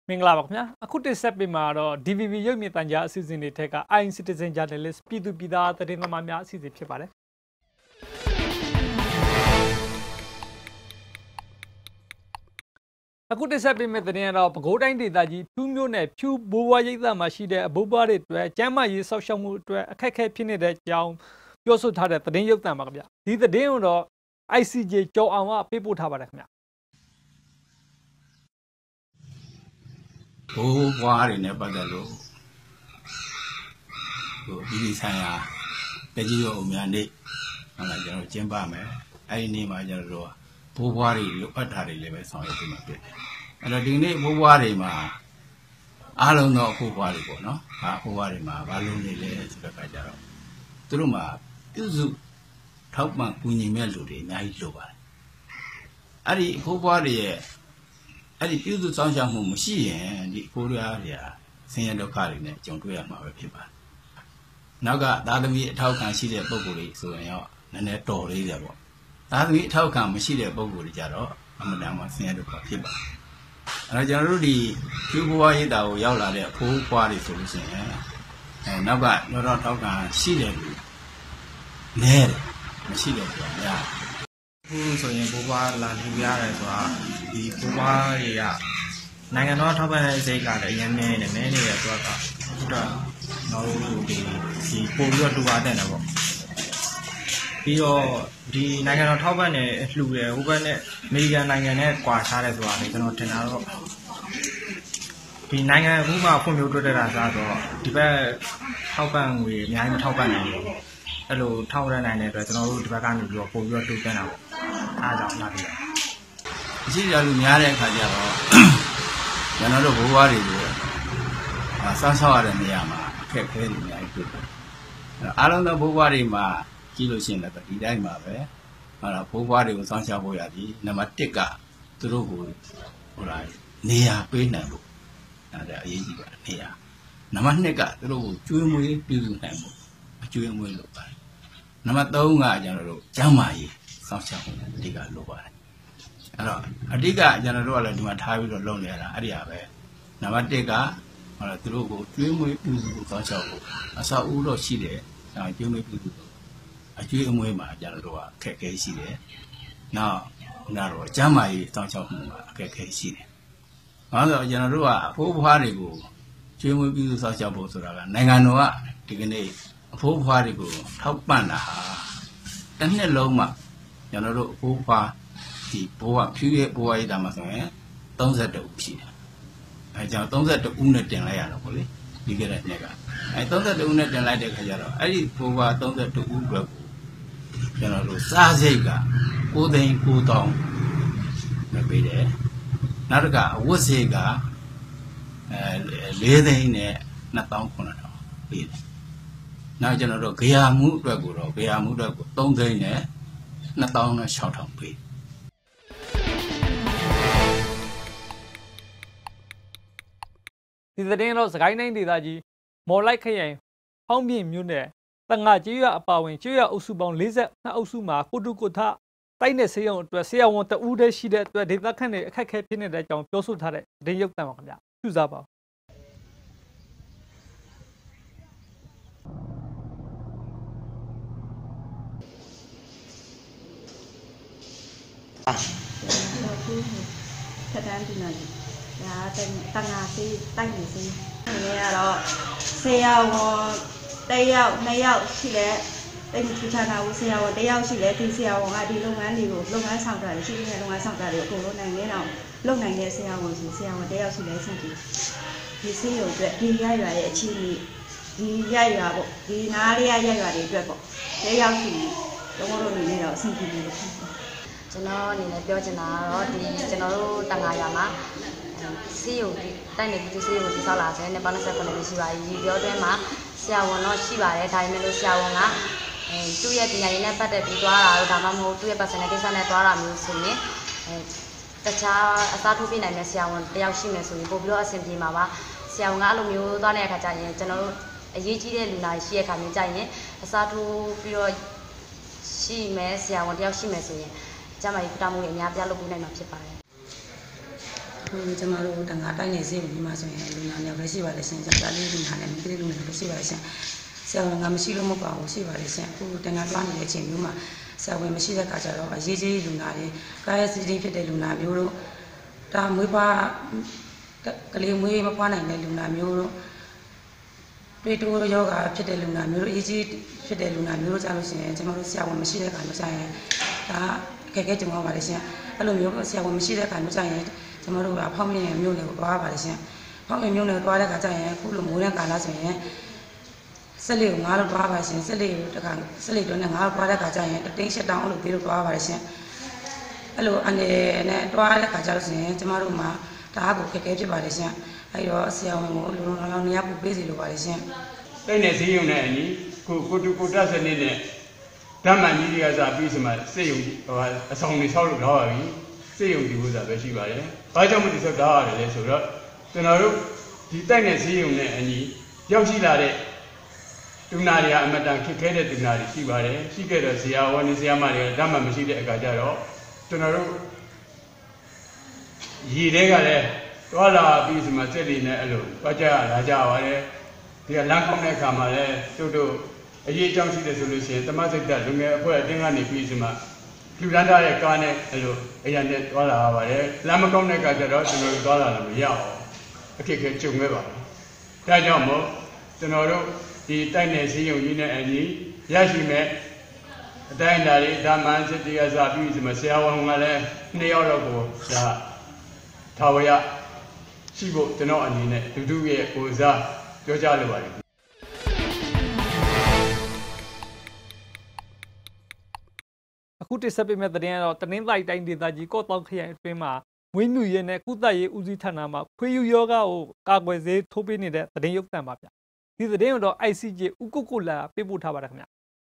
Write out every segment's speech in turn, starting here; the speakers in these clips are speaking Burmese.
မင်္ဂလာပါခင်ဗျာအခုတစ်ဆက်ပေးမှာတော့ DVB ရုပ်မြင်သံကြားအစီအစဉ်တွေထက်က I Citizen Journalist ပြည်သူပြည်သားသတင်းသမားများအစီအစဉ်ဖြစ်ပါတယ်အခုတစ်ဆက်ပေးမယ့်သတင်းကတော့ပဲခူးတိုင်းဒေသကြီးဖြူးမြို့နယ်ဖြူးဘိုးဘွားရိပ်သာမှာရှိတဲ့အဘိုးဘွားတွေအတွက်ကျန်းမာရေးစောင့်ရှောက်မှုအတွက်အခက်အခဲဖြစ်နေတဲ့အကြောင်းပြောဆိုထားတဲ့သတင်းရုပ်သံပါခင်ဗျာဒီသတင်းကိုတော့ ICJ ကျော်အောင်ကပေးပို့ထားပါတယ်ခင်ဗျာဘိုးဘွားတွေနဲ့ပတ်သက်လို့ဒီဆိုင်ရာတကြီးရောအများနေ့ဟုတ်လားကျွန်တော်ကျင်းပမယ်အဲ့ဒီနေ့မှာကျွန်တော်တို့ဘိုးဘွားတွေလိုအပ်တာတွေလည်းပဲဆောင်ရွက်ပေးမှာဖြစ်တယ်အဲ့တော့ဒီနေ့ဘိုးဘွားတွေမှာအားလုံးတော့ဘိုးဘွားတွေပေါ့နော်ဘိုးဘွားတွေမှာဘာလို့နေလဲဆိုတဲ့အခါကျတော့သူတို့မှာပြုစုထောက်ပံ့ကူညီမဲ့လူတွေအများကြီးလိုပါတယ်အဲ့ဒီဘိုးဘွားတွေရဲ့အဲ့ဒီပြုစုစောင့်ရှောက်မှုမရှိရင်ဒီဘိုးဘွားတွေကဆင်းရဲဒုက္ခတွေနဲ့ကြုံတွေ့ရမှာပဲဖြစ်ပါတယ်နောက်ကသားသမီးအထောက်ခံရှိတဲ့ပုံကိုယ်တွေဆိုရင်ရောနည်းနည်းတော်လေးတယ်ပေါ့သားသမီးအထောက်ခံမရှိတဲ့ပုံကိုယ်တွေကြတော့အမှန်တမ်းမှဆင်းရဲဒုက္ခဖြစ်ပါတယ်အဲ့တော့ကျွန်တော်တို့ဒီဖြူဘွားရေးတာကိုရောက်လာတဲ့ဖိုးဘွားတွေဆိုလို့ရှိရင်နောက်ကတော့ထောက်ခံရှိတဲ့လူနည်းတယ်မရှိတဲ့လူများအခုဆိုရင်ဘိုးဘွားလာလူရတယ်ဆိုတာဒီဘိုးဘွားတွေကနိုင်ငံတော်ထောက်ပံ့တဲ့စိတ်ကလည်းအရင်နည်းနေတဲ့အတွက်တော့ကျွန်တော်တို့ဒီပို့ပြီးတော့တူပါတဲ့တယ်ပေါ့ပြီးတော့ဒီနိုင်ငံတော်ထောက်ပံ့တဲ့လှူတယ်ဟိုဘက်နဲ့အမေရိကန်နိုင်ငံနဲ့ကွာခြားတယ်ဆိုတာလေကျွန်တော်ထင်တာတော့ဒီနိုင်ငံအခုမှဖွံ့ဖြိုးတိုးတက်တာဆိုတော့ဒီဘက်ထောက်ပံ့ငွေအများကြီးမထောက်ပံ့နိုင်ဘူးအဲ့လိုထောက်ရနိုင်တဲ့အတွက်ကျွန်တော်တို့ဒီဘက်ကနေပြီးတော့ပို့ပြီးတော့တိုးတက်တာပေါ့အားကြောင့်လာပြီးအရှိရလူများတဲ့အခါကျတော့ကျွန်တော်တို့ဘိုးဘွားတွေကိုစောင့်ရှောက်ရတဲ့နေရာမှာအခက်အခဲတွေအများကြီးတွေ့တယ်အားလုံးသောဘိုးဘွားတွေမှာကြည့်လို့ရှိရင်လည်းဒီတိုင်းမှာပဲဘိုးဘွားတွေကိုစောင့်ရှောက်ဖို့ရသည်နံပါတ်1ကသူတို့ကိုနေရာပေးနိုင်ဖို့အဲ့ဒါအရေးကြီးပါတယ်နေရာနံပါတ်2ကသူတို့ကိုကျွေးမွေးပြုစုနိုင်ဖို့အကျွေးမွေးလုပ်ပါတယ်နံပါတ်3ကကျွန်တော်တို့ကျန်းမာရေးစောင့်ရှောက်ဖို့အဓိကလုပ်ပါတယ်အဲ့တော့အဓိကကျွန်တော်တို့ကလည်းဒီမှာထားပြီးတော့လုပ်နေရတာအဲ့ဒီဟာပဲနံပါတ်1ကသူတို့ကိုကျွေးမွေးပြုစုဖို့စောင့်ရှောက်ဖို့အဆောက်အဦတော့ရှိတယ်ကျွေးမွေးပြုစုဖို့အကျွေးအမွေးမှာကျွန်တော်တို့ကအခက်အခဲရှိတယ်နောက်တော့ကျန်းမာရေးစောင့်ရှောက်မှုမှာအခက်အခဲရှိတယ်ဘာလို့လဲကျွန်တော်တို့ကဘိုးဘွားတွေကိုကျွေးမွေးပြုစုစောင့်ရှောက်ဖို့ဆိုတာကနိုင်ငံတော်ကဒီကနေ့အဖိုးဘွားတွေကိုထောက်ပံ့တာဟာတစ်နှစ်လုံးမှကျွန်တော်တို့အဖိုးဘွားဒီဘိုးကဖြူရဲ့ဘိုးရေးတာမှာဆိုရင်32ဦးရှိတယ်အဲကြောင့်32ဦးနဲ့တင်လိုက်ရတော့ဗောလေဒီကနေ့နှစ်ကအဲ32ဦးနဲ့တင်လိုက်တဲ့ခါကျတော့အဲ့ဒီဘိုးက32ဦးအတွက်ကျွန်တော်တို့စားစိတ်က9,900,000နဲ့ပေးတယ်နောက်တစ်ခါအဝတ်စိတ်က4,2,900,000ပေးတယ်နောက်ကျွန်တော်တို့ဂေယမှုအတွက်ကို3,2,600,000ပေးဒီသတင်းတော့စကိုင်းတိုင်းဒေသကြီးမော်လိုက်ခရိုင်ဟောင်းပြင်မြို့နယ်တငါကျေးရွာအပါဝင်ကျေးရွာအုပ်စုပေါင်း42အုပ်စုမှာကိုတုကိုထတိုက်တဲ့ဆေးရုံအတွက်ဆရာဝန်တဦးတည်းရှိတဲ့အတွက်ဒေသခံတွေအခက်အခဲဖြစ်နေတဲ့အကြောင်းပြောဆိုထားတဲ့သတင်းရုပ်သံပါခင်ဗျာပြုစားပါထက်တန်းတင်တယ်ဒါတငါစီတိုက်နေစီနေရတော့ဆရာဝန်1ယောက်2ယောက်ရှိလဲတိတ်ထူးခြားတာကိုဆရာဝန်1ယောက်ရှိလဲဒီဆရာဝန်ကဒီလုပ်ငန်းတွေကိုလုပ်ငန်းဆောင်တာရှိနေတဲ့လုပ်ငန်းဆောင်တာတွေအကုန်လုံးနိုင်နေတော့လုပ်နိုင်တဲ့ဆရာဝန်ဆိုဆရာဝန်1ယောက်ရှိလဲစသည်ဒီဆေးရုံအတွက်ဒီရရွာရဲ့အခြေအနေဒီရရွာပေါ့ဒီနားလေးရရွာတွေအတွက်ပေါ့1ယောက်ရှိတော့တို့နေနေတော့အဆင်ပြေတယ်ကျွန်တော်အနေနဲ့ပြောချင်တာကတော့ဒီကျွန်တော်တို့တန်ခါရွာမှာစီယိုတိုက်နေပြီးစီယိုဒီဆောက်လာတယ်နဲ့29နှစ်ရှိပါပြီဒီပြောတွင်းမှာဆရာဝန်တော့ရှိပါတယ်ဒါပေမဲ့လို့ဆရာဝန်ကသူ့ရဲ့ပညာရေးနဲ့ပတ်သက်ပြီးသွားတာတော့ဒါမှမဟုတ်သူ့ရဲ့ personal ကိစ္စနဲ့သွားတာမျိုးဆိုရင်တခြားအစားထိုးပြနိုင်တဲ့ဆရာဝန်တယောက်ရှိမယ်ဆိုရင်ပို့ပြီးတော့အဆင်ပြေမှာပါဆရာဝန်ကအဲ့လိုမျိုးသွားတဲ့အခါကျရင်ကျွန်တော်တို့အရေးကြီးတဲ့လူနာရှိတဲ့အခါမျိုးကြရင်အစားထိုးပြီးတော့ရှိမယ်ဆရာဝန်တယောက်ရှိမယ်ဆိုရင်ကျမကြီးပထမဦးအများပြလုပ်ပေးနိုင်မှာဖြစ်ပါတယ်ကျွန်တော်တို့တန်ခါတိုင်းနေစေဒီမှာဆိုရင်လူနာများပဲရှိပါလေရှင်ကျွန်တော်လေးလူနာနဲ့မိကလေးလူနာပဲရှိပါလေရှင်ဆရာဝန်ကမရှိလို့မပေါ့ဘူးရှိပါလေရှင်အခုတန်ခါတွားနေတဲ့အချိန်မျိုးမှာဆရာဝန်မရှိတဲ့အခါကျတော့အရေးကြီးလူနာတွေကာယစီတီဖြစ်တဲ့လူနာမျိုးတို့ဒါမွေးဖွားကလေးမွေးမဖွားနိုင်တဲ့လူနာမျိုးတို့တွေ့တိုးယောဂဖြစ်တဲ့လူနာမျိုးတို့အရေးကြီးဖြစ်တဲ့လူနာမျိုးတို့ကြလို့ရှိရင်ကျွန်တော်တို့ဆရာဝန်မရှိတဲ့အခါမျိုးဆိုင်ရင်ဒါအခက်အခဲကြုံရပါလေရှင်အဲ့လိုမျိုးဆရာဝန်မရှိတဲ့အခါမျိုးဆိုင်ရင်ကျွန်တော်တို့ကဖောက်မြင်မျိုးတွေကိုတွားပါလေရှင်ဖောက်မြင်မျိုးတွေတွားတဲ့အခါကျရင်အခုလိုမိုးတဲ့ကာလဆိုရင်ဆက်လေးကိုငါးလို့တွားပါရှင်ဆက်လေးကိုတခါဆက်လေးတွန်းနဲ့ငါးလို့တွားတဲ့အခါကျရင်တသိန်းရှစ်တောင်းအဲ့လိုပေးလို့တွားပါလေရှင်အဲ့လိုအနေနဲ့တွားတဲ့အခါကျလို့ဆိုရင်ကျွန်တော်တို့မှာဒါကိုခက်ခဲဖြစ်ပါလေရှင်အဲ့တော့ဆရာဝန်ကိုလူလုံးလောင်းနေရာပို့ပေးစီလိုပါလေရှင်တဲ့နဲ့ဈေးရုံနဲ့အညီကိုတူကိုတတ်စနစ်နဲ့ဓမ္မကြီးတွေကစားပြီးစမှစိတ်ယုံအဆောင်တွေဆောက်လို့တော့ပါပြီစိတ်ယုံဒီဥစ္စာပဲရှိပါတယ်ဘာကြောင့်မဒီဆောက်တာရတယ်လဲဆိုတော့ကျွန်တော်တို့ဒီတိုက်နဲ့ဈေးရုံနဲ့အညီရောက်ရှိလာတဲ့တူနာတွေကအမတန်ခက်ခဲတဲ့တူနာတွေရှိပါတယ်ရှိခဲ့တော့ဆရာဝန်နဲ့ဆရာမတွေကဓမ္မမရှိတဲ့အခါကျတော့ကျွန်တော်တို့ရည်တွေကလည်းတွားလာပြီးစမှစက်တွေနဲ့အဲ့လိုတွားကြလာကြပါတယ်ဒီကလမ်းကောင်းတဲ့အခါမှာလည်းတို့အရေးအကြောင်းရှိတယ်ဆိုလို့ရှိရင်တမစိတ်တက်လူငယ်အဖွဲ့အတင်းကနေပြီးစမှလူရန်တာရဲ့ကားနဲ့အဲ့လိုအရာနဲ့တွားလာရပါတယ်လမ်းမကောင်းတဲ့အခါကျတော့ကျွန်တော်တို့တွားလာလို့မရအောင်အခက်အခဲကြုံခဲ့ပါတယ်ဒါကြောင့်မို့ကျွန်တော်တို့ဒီတိုက်နယ်စည်းရုံကြီးနဲ့အညီရရှိမဲ့အတိုင်းအတာတွေဓမ္မစစ်တရားစာပြီးစမှဆရာဝန်ကလည်း2ယောက်တော့ကိုဒါထာဝရရှိဖို့ကျွန်တော်အနေနဲ့ဒုဒုရဲ့ကိုစားပြောကြလိုပါတယ်အခုတိဆက်ပေးမဲ့တဲ့ရင်တော့တနင်္သာရီတိုင်းဒေသကြီးကော့တောင်ခရိုင်အတွင်းမှာမွေးမြူရေးနဲ့ကုသရေးဦးစီးဌာနမှာခွေးယူယောဂကိုကာကွယ်ဆေးထိုးပေးနေတဲ့တဲ့ရုပ်သံပါဗျဒီတဲ့ရင်တော့ ICJ ဥကုတ်ကုလာပေးပို့ထားပါတယ်ခင်ဗျ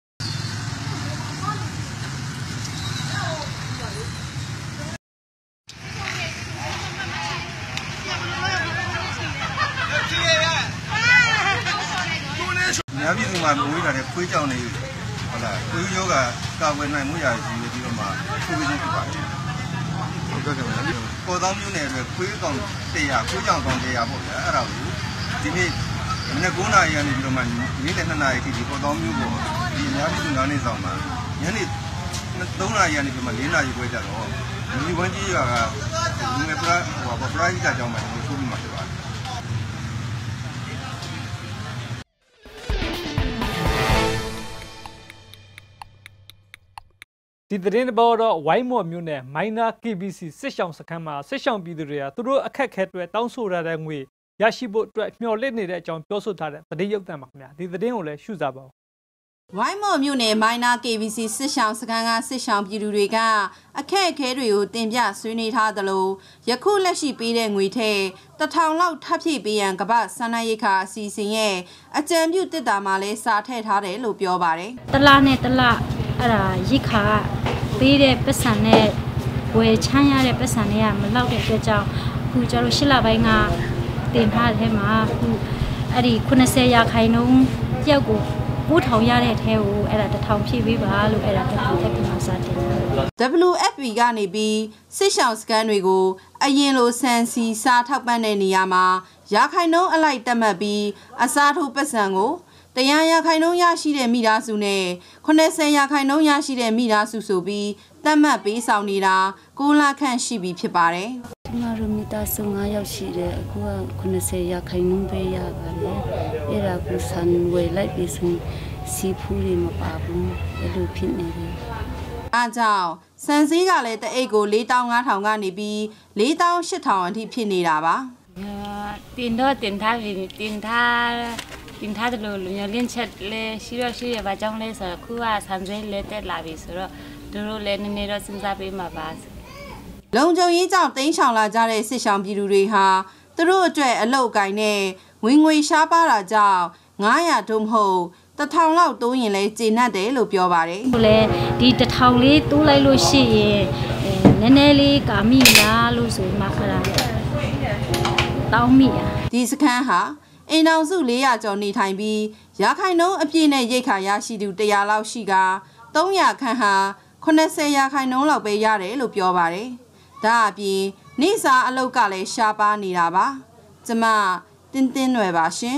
များပြည်သူမှာမွေးလာတဲ့ခွေးကြောင်တွေဟုတ်လားခွေးယောဂကာကွယ်နိုင်မှုရာရှိပြီးတော့မှထိုးပေးခြင်းဖြစ်ပါတယ်ဟုတ်ကဲ့ပါပေါ်သောမျိုးနယ်အတွက်ခွေးကောင်100ခွေးကြောင်ကောင်100ပေါ့ဗျာအဲ့ဒါကိုဒီနေ့မနေ့9နာရီကနေပြီးတော့မှနေ့လယ်2နာရီထိဒီပေါ်သောမျိုးပေါ့ဒီများပြည်သူ9နှစ်ဆောင်မှာညနေ3နာရီကနေပြီးမှ4နာရီခွဲကြတော့ဒီဝန်ကြီးရွာကလူငယ်ပရိုက်တာကြောင့်မှထိုးပြီးမှဖြစ်ပါတယ်ဒီသတင်းပေါ်တော့ဝိုင်းမော်မြို့နယ်မိုင်းနာ KBC စစ်ဆောင်စခန်းမှာစစ်ဆောင်ပြည်သူတွေကသူတို့အခက်ခဲတွေတောင်းဆိုရတဲ့ငွေရရှိဖို့အတွက်မျှော်လင့်နေတဲ့အကြောင်းပြောဆိုထားတဲ့သတင်းရုပ်သံပါခင်ဗျာဒီသတင်းကိုလည်းရှုစားပါဦးဝိုင်းမော်မြို့နယ်မိုင်းနာ KBC စစ်ဆောင်စခန်းကစစ်ဆောင်ပြည်သူတွေကအခက်အခဲတွေကိုတင်ပြဆွေးနွေးထားသလိုယခုလက်ရှိပေးတဲ့ငွေထဲ1000လောက်ထပ်ဖြည့်ပေးရန်ကမ္ဘာစန္ဒရိက္ခာအစီအစဉ်ရဲ့အကြံပြုတစ်တာမှာလည်းစာထည့်ထားတယ်လို့ပြောပါတယ်တလားနဲ့တလားအဲ့ဒါရိက္ခာပေးတဲ့ပတ်စံနဲ့ဝယ်ချမ်းရတဲ့ပတ်စံတွေကမလောက်တဲ့အတွက်ကြောင့်အခုကျတော့8လပိုင်းကတင်ထားတဲ့ထဲမှာအခုအဲ့ဒီ90ရာခိုင်နှုန်းတယောက်ကို9000ရတဲ့အထဲကိုအဲ့ဒါ1000ဖြည့်ပေးပါလို့အဲ့ဒါတက်ပြီးမှစာတင်တယ် WFP ကနေပြီးစစ်ဆောင်စကန်တွေကိုအရင်လိုဆန်စီစားထောက်ပံ့တဲ့နေရာမှာရာခိုင်နှုန်းအလိုက်တက်မှတ်ပြီးအစားထိုးပတ်စံကို100ရာခိုင်နှုန်းရရှိတဲ့မိသားစုနဲ့80ရာခိုင်နှုန်းရရှိတဲ့မိသားစုဆိုပြီးတတ်မှတ်ပေးဆောင်နေတာ6လခန့်ရှိပြီဖြစ်ပါတယ်။ကျမတို့မိသားစု9ယောက်ရှိတယ်အခုက80ရာခိုင်နှုန်းပဲရပါတယ်။အဲ့ဒါကိုဆန်ဝယ်လိုက်ပြီးစီဖူးတွေမပါဘူးအဲ့လိုဖြစ်နေတယ်။အားကြောင့်စံစည်းကလည်းတအိတ်ကို4500ကနေပြီး4800အထိဖြစ်နေတာပါ။တင်ထားတယ်လို့ညလင်းချက်လဲရှိရပါကြောင်းလဲဆိုတော့ခုကဆန်စည်းလဲတက်လာပြီဆိုတော့တို့လည်းနည်းနည်းတော့စဉ်းစားပေးမှာပါလုံခြုံရေးကြောင့်တင်းချောင်လာကြတဲ့စစ်ဆောင်ပြည်သူတွေဟာသူတို့အတွက်အလုပ်ကိုင်နဲ့ဝင်ငွေရှားပါတာကြောင့်900ဒုံမဟုတ်1000လောက်တိုးရင်လဲကျေနပ်တယ်လို့ပြောပါတယ်။ဟိုလေဒီ1000လေးတိုးလိုက်လို့ရှိရင်နည်းနည်းလေးကာမိလားလို့ဆိုမှအဲ့ဒါတောင်းမိတာဒီစခန်းဟာအိမ်အောင်စု400ကျော်နေထိုင်ပြီးရာခိုင်နှုန်းအပြည့်နဲ့ရိတ်ခါရရှိသူ100လောက်ရှိက300ခန့်ဟာ80ရာခိုင်နှုန်းလောက်ပဲရတယ်လို့ပြောပါတယ်။ဒါအပြင်နေ့စာအလုပ်ကလည်းရှားပါနေတာပါကျမတင်းနွယ်ပါရှင်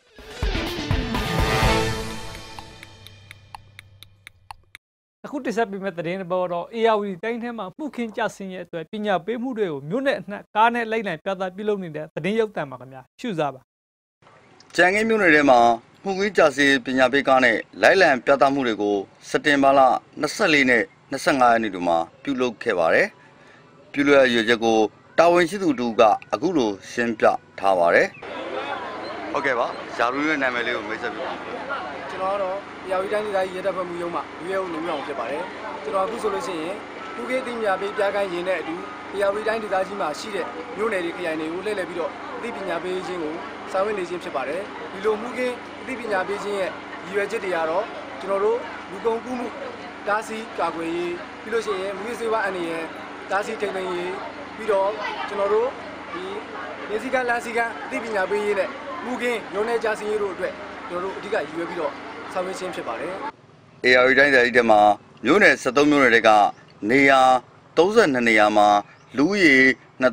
အခုတိဆက်ပြမဲ့တဲ့တဲ့ဘောတော့ ARD တိုင်းထဲမှာမှုခင်းကြဆင်းရဲ့အတွက်ပညာပေးမှုတွေကိုမြို့နယ်အနှံ့ကားနဲ့လိုက်လံပြသပြုလုပ်နေတဲ့သတင်းရုပ်သံပါခင်ဗျာရှုစားပါကြံငင်းမြို့နယ်ထဲမှာမှုခင်းကြဆင်းပညာပေးကားနဲ့လိုက်လံပြသမှုတွေကိုစက်တင်ဘာလ24နဲ့25ရက်နေ့တို့မှာပြုလုပ်ခဲ့ပါတယ်ပြုလုပ်ရည်ချက်ကိုတာဝန်ရှိသူတို့ကအခုလိုရှင်းပြထားပါတယ်ဟုတ်ကဲ့ပါယာရူရဲ့နာမည်လေးကိုမိတ်ဆက်ပြပါကျွန်တော်ကတော့ရာဝီတိုင်းဒေသကြီးရဲတပ်ဖွဲ့မှုရုံးမှရဲဦးနေမြောင်ဖြစ်ပါတယ်ကျွန်တော်အခုဆိုလို့ရှိရင်လူကြီးအသိဉာဏ်ပေးပြကိုင်းရင်းနဲ့အတူရာဝီတိုင်းဒေသကြီးမှာရှိတဲ့မြို့နယ်တွေခရိုင်တွေကိုလှည့်လည်ပြီးတော့အသိပညာပေးခြင်းကိုဆောင်ရွက်နေခြင်းဖြစ်ပါတယ်ဒီလိုမှုခင်းအသိပညာပေးခြင်းရဲ့ရည်ရွယ်ချက်တွေကတော့ကျွန်တော်တို့လူကုန်ကူးမှုတားဆီးကာကွယ်ရေးပြီးလို့ရှိရင်မူရစေဝါအနေနဲ့တားဆီးထိန်းသိမ်းရေးပြီးတော့ကျွန်တော်တို့ဒီနေစည်းကမ်းလမ်းစည်းကမ်းအသိပညာပေးရေးနဲ့မှုခင်းရုံးနယ်ကြားစီရေးတို့အတွက်ကျွန်တော်တို့အဓိကရည်ရွယ်ပြီးတော့ဆောင်ရွက်ခြင်းဖြစ်ပါတယ် ARD တိုင်းဒေသကြီးထဲမှာမြို့နယ်73မြို့နယ်တွေကနေရာ32နေရာမှာလူဦးရေ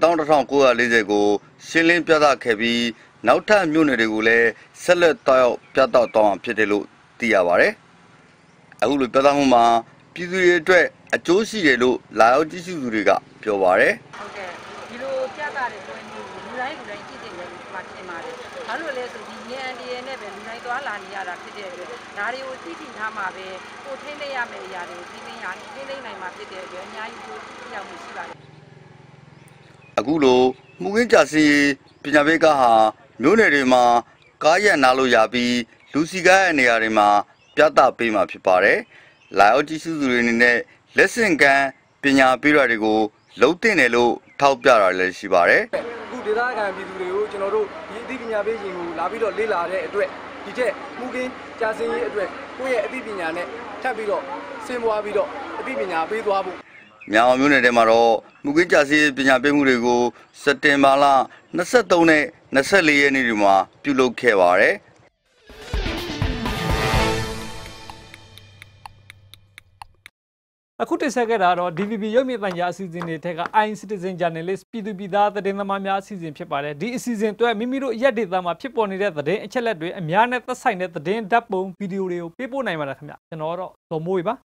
21,940ကိုရှင်းလင်းပြသခဲ့ပြီးနောက်ထပ်မြို့နယ်တွေကိုလည်းဆက်လက်တောက်ပြသသွားမှာဖြစ်တယ်လို့သိရပါတယ်အခုလိုပြသမှုမှာပြည်သူတွေအတွက်အကျိုးရှိတယ်လို့လာရောက်ကြည့်ရှုသူတွေကပြောပါတယ်ဟုတ်ကဲ့ဒီလိုပြသတဲ့ပွဲမျိုးကိုလူတိုင်းကြည့်တယ်လို့ဒီမှာထင်ပါတယ်ဘာလို့လဲဆိုဒီဉာဏ်တရနဲ့ပဲလူတိုင်းသွားလာနေရတာဖြစ်တဲ့အတွက်ဒါတွေကိုသိသိထားမှာပဲကိုထိမ့်သိရမယ့်အရာတွေကိုထိမ့်နိုင်မှာဖြစ်တဲ့အတွက်အများကြီးကိုသိရမှုရှိပါတယ်အခုလိုမှုခင်းကြဆင်းပညာပေးကားဟာမြို့နယ်တွေမှာကားရနာလို့ရပြီးလူစီကားရဲ့နေရာတွေမှာပြသပေးမှာဖြစ်ပါတယ်လာရောက်ကြည့်ရှုသူတွေအနေနဲ့လက်ဆင့်ကမ်းပညာပေးတာတွေကိုလုံးတင်တယ်လို့ထောက်ပြတာလည်းရှိပါတယ်အခုဒေသခံပြည်သူတွေကိုကျွန်တော်တို့ဒီအသိပညာပေးခြင်းကိုလာပြီးတော့လေ့လာတဲ့အတွက်ဒီချက်မှုခင်းကြာစင်းရေးအတွက်ကိုယ့်ရဲ့အသိပညာနဲ့ထပ်ပြီးတော့ဆင်းပွားပြီးတော့အသိပညာပေးသွားဖို့မြောင်မြို့နယ်ထဲမှာတော့မှုခင်းကြဆင်းပညာပေးမှုတွေကိုစက်တင်ဘာလ23နဲ့24ရက်နေ့တွေမှာပြုလုပ်ခဲ့ပါတယ်အခုတင်ဆက်ခဲ့တာတော့ DVB ရုပ်မြင်သံကြားအစီအစဉ်တွေထက်က iCitizen Journalist ပြည်သူပြည်သားသတင်းသမားများအစီအစဉ်ဖြစ်ပါတယ်ဒီအစီအစဉ်အတွက်မိမိတို့ရက်ဒေသမှာဖြစ်ပေါ်နေတဲ့သတင်းအချက်အလက်တွေအများနဲ့သက်ဆိုင်တဲ့သတင်းဓာတ်ပုံဗီဒီယိုတွေကိုပေးပို့နိုင်ပါတယ်ခင်ဗျကျွန်တော်တော့ဒေါ်မိုးဝေပါ